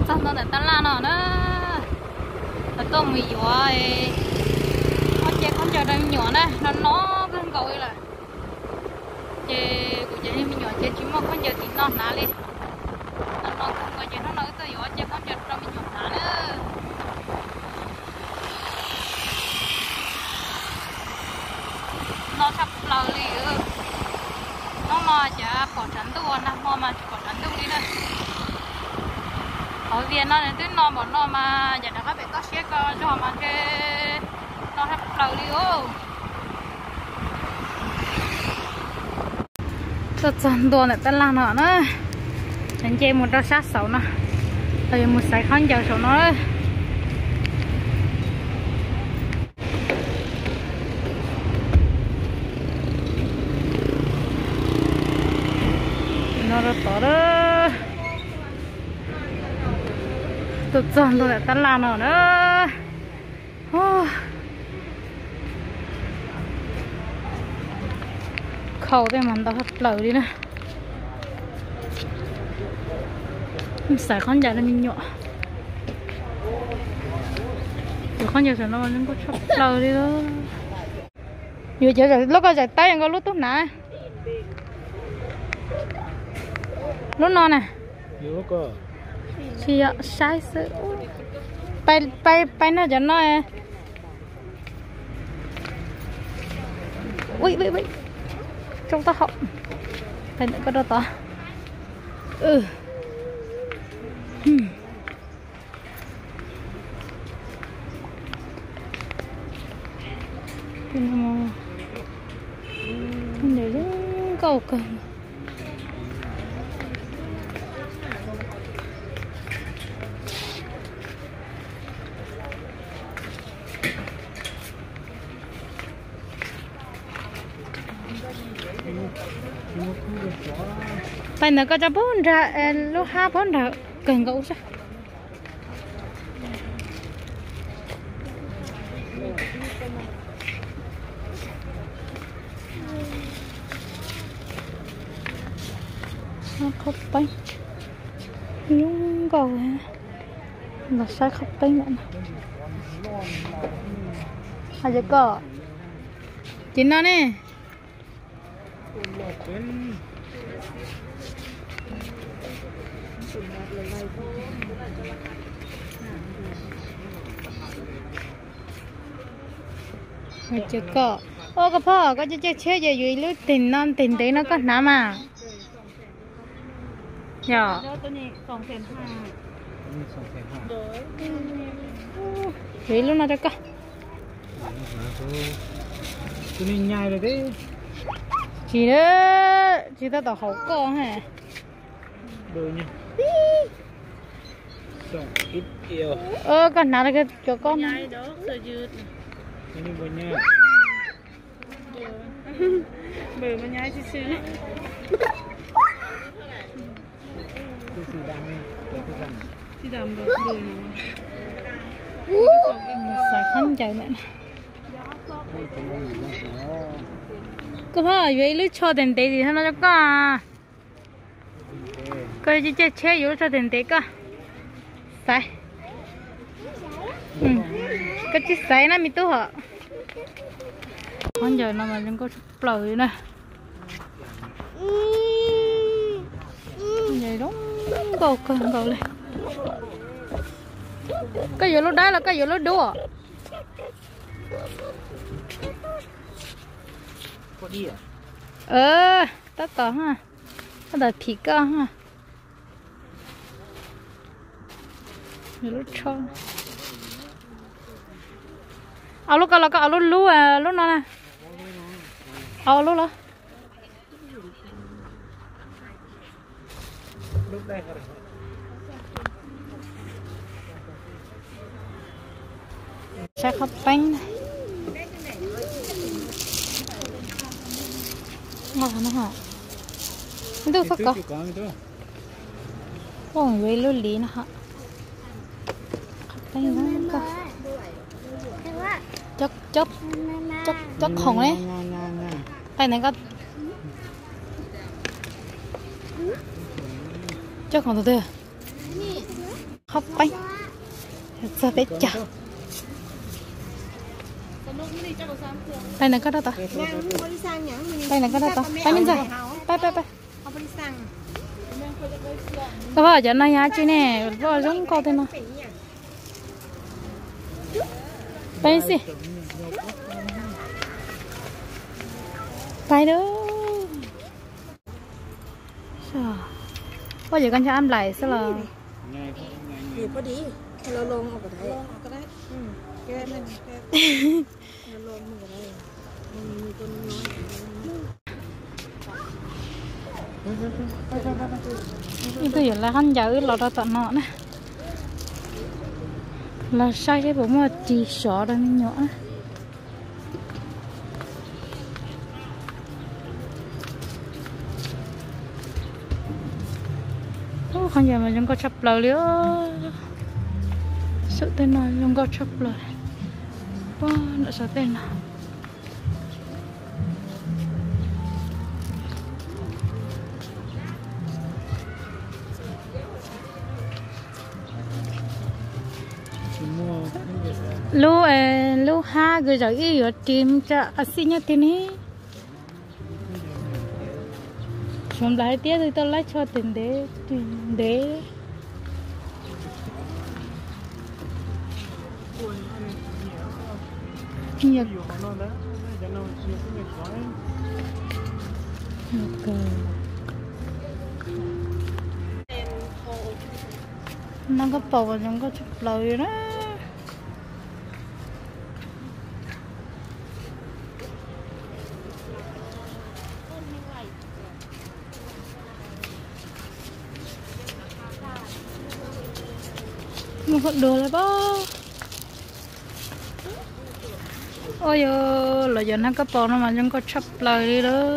sao nó lại tan lan nó nó tôm mì vậy nó chơi con chơi đang nhỏ này nó gần cầu ấy là chơi của chơi mình nhỏ chơi chỉ một con chơi tí nó nã đi nó không có chơi nó nói tới nhỏ chơi con chơi trong mình nhỏ nã nữa nó sắp lờ liền nó chả bỏ trắng tôi nè mà bỏ trắng tôi đi nữa ở viên nó này tới nó bọn nó mà giờ nó có bị có xe con cho mà cái nó sắp lờ đi ô tôi chọn đồ này tên là nó nữa anh chơi một đôi sát xấu nè bây một sải khăn chờ xấu nó nó to đó tôi chọn đồ này tên là nó nữa khâu đây mà tao hấp lẩu đi nè xài con dài là mình nhỏ rồi con dài nó vẫn có hấp lẩu đi đó vừa giờ rồi lúc có dài tay anh có lúc tốt nè lúc non nè chị ạ sai sự bay nó cho nó ui trong ta học phải nữa có đâu to để cầu cần tại nó có cho bốn ra lúc hai bốn ra cần gấu sao nó khóc bánh nhung cầu là sai khóc bánh nữa hay giờ có chín nó nè hay chưa có ô cáiพ่อก็จะเชื่ออยู่หรือติ่นนอนติ่นเต้นแล้วก็น้ำอ่ะอย่าตัวนี้2,500เฮ้ยลูกน่าจะก็ตัวนี้ใหญ่เลยดิchỉ ta tao hậu con hả đồ nhỉ xong ít yêu con nào là cái cho con nhai đó sợi dừa cái này bự nhai bự mà nhai xíu xí đầm rồi bự này sợi khăn chạy nữa có phải vậy lúc cho tiền tệ thì nó cho có à coi chứ chơi yếu cho tiền tệ cơ sai cái chiếc sai nó mi tu hả con giờ nó mà đừng có chụp lời nè vậy đúng cầu lên cái gì lúc đấy là cái gì lúc đua tất cả ha nó là thịt cơ ha lúc cho lúc nào có lúc lú lúc nào nè lúc đó sẽ khóc bánh ngon nó hả itu sắc có vậy luôn lý nó hả bánh nó có chất hồng đấy tay này có chất hồng từ từ hấp bánh giờ bé chả đây này có đâu ta đây này có đâu ta bánh bên đây bye bye bye các bạn giờ này nhá chứ nè vợ giống con thế nào bye gì bye đó bao giờ con cho ăn lại sao là nhiều có điเราลงออกก็ได้แก้มันเราลงมันก็ได้มีต้นน้อย như bây giờ là hắn giàu là ra tận nọ nè là sai cái bộ mà chỉ sợ đây nhỏ không giờ mà chúng có chập lời liễu sợ tên nào chúng có chập lời nó sợ tên nào lu ha người giỏi ý ở tìm cho xin nhá tiền ấy chúng lại tiếc thì tôi lấy cho tiền để nhật nó có bầu và chúng có chụp lời đó một con đồ là bao ôi ơi là giờ nó có bò nó mà chúng có chắp lời đi đó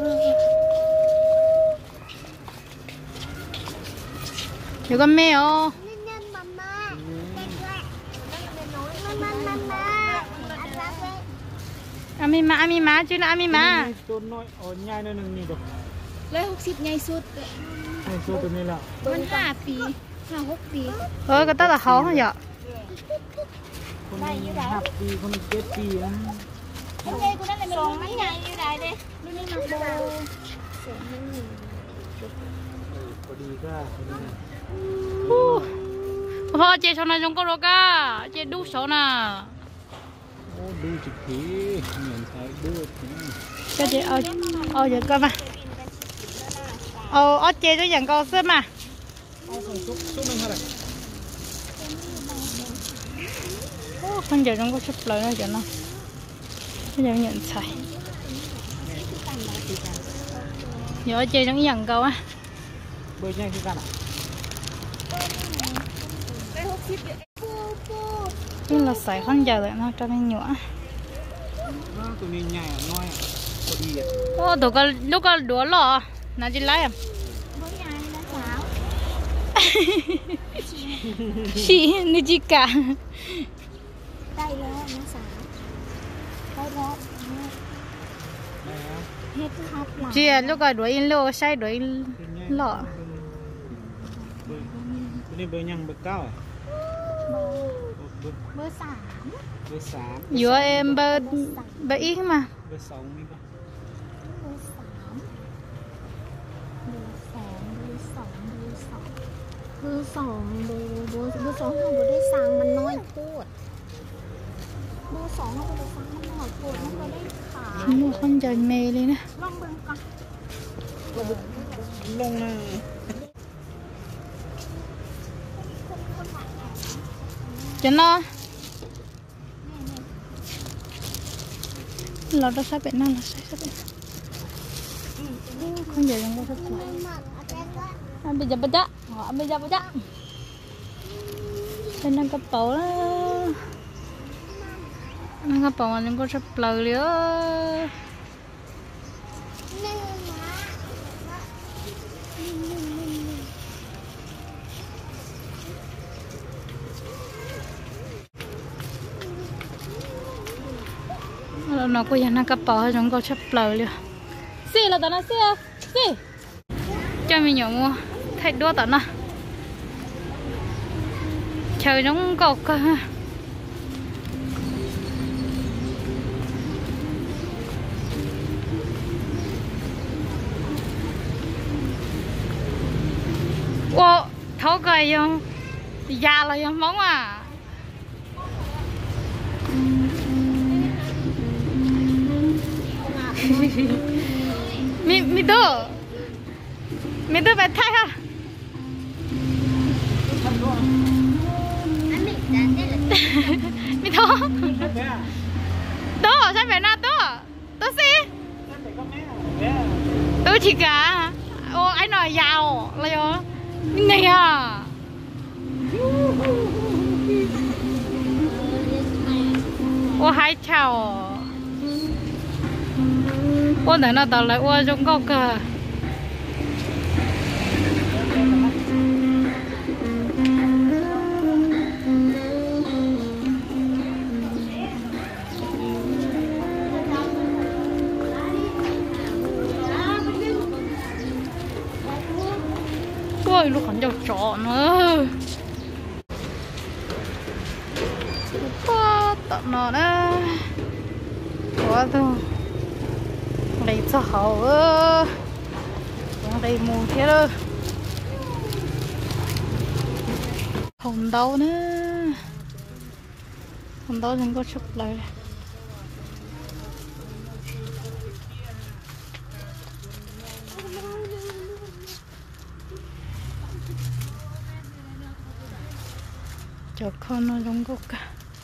giờ con mèo ami má chứ nó ami má lấy 60 ngày suốt ตัวนี้แหละมัน5 ปี 5-6 ปี cái đó là khó hả vậy ได้อยู่ได้ 5 ปีคน7 ปีนะโอเคกูนั่นเลยส่งมันใหญ่อยู่ได้เด้รุ่นนี้มันโบพอดีก็พ่อเจชนะจงก็รก้าเจดูโซน่ะโอ้ดูจิกผีเหมือนใช้ดูก็เจเอาเยอะก็มาเอาเจจะอย่างก็เสื้อมาซุปมันเท่าไหร่คนเดียวต้องก็ชุบเลยนะเดี๋ยวนะไม่อยากnhậnใส่เดี๋ยวเจต้องอย่างก็อ่ะเบอร์ยังคือกันอ่ะนี่เราใส่ข้างใหญ่เลยนะจะไม่หยวตัวนี้ใหญ่น้อยพอดีอ่ะโอ้ตัวก็ลูกก็ดัวหล่อน่าจะไล่อ่ะชีนี่จิกะได้แล้วนะสาวได้แล้วเฮ็ดฮับหลังเจียลูกก็ดัวอินโลใช้ดัวอินหล่อตัวนี้เบอร์ยังเบอร์ 9อ่ะเบอร์ 3 เบอร์ 3 อยู่เอ็มเบอร์อีกมาเบอร์ 2มีป่ะเบอร์ 3เบอร์ 2เบอร์ 2เบอร์ 2เบอร์ 2เบอร์ 2เขาบ่ได้สั่งมันน้อยโคตรเบอร์ 2เขาบ่ได้สั่งมันน้อยโคตรมันบ่ได้ขายมูคนใจเมย์เลยนะลองเบิ่งก่อนลงนะจะนอนเราต้องใช้เป็นนั่นเราใช้เป็นคนใหญ่ยังไม่ทันใจbây giờ bên đang cái bầu đó đang cái bầu mình có sắp lời nữa nó có nhà cái bầu chúng có sắp lời nữa xí là tao nói xí cho mình nhỏ mua thay đua tao nó chơi giống cột cơ. Ô, thấu cây không? Già là không móng à? mi tôi phải thay ha. Mi thôi. Tôi sao phải na tôi xí. Tôi chỉ cả. Ô anh nói giàu là vô. Này à. Ô hai chào. Ô này nó tao lại ô trong góc cơ. Ôi lúc còn giàu trọ nữa. Quá tận nó đó. Quá thôi. Đây sao hậu ơ. Đây mù thế đó. Không đâu nữa. Không đâu đừng có chụp lại. Cho con nó giống gốc cả.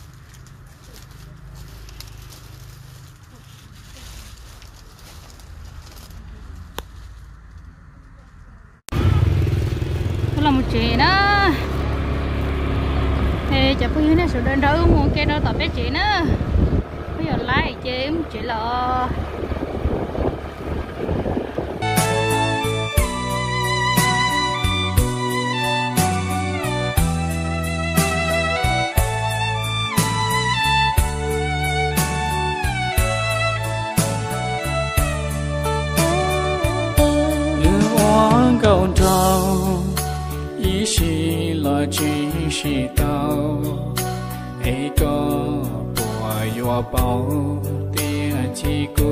Đó là một chị đó. Thì chả bây giờ nó sẽ đơn đâu mua cái đó tập với chị nữa. Bây giờ lái chị không chị là cầu trao ý sĩ là chỉ sĩ tao ấy có bùa yêu bao tia chỉ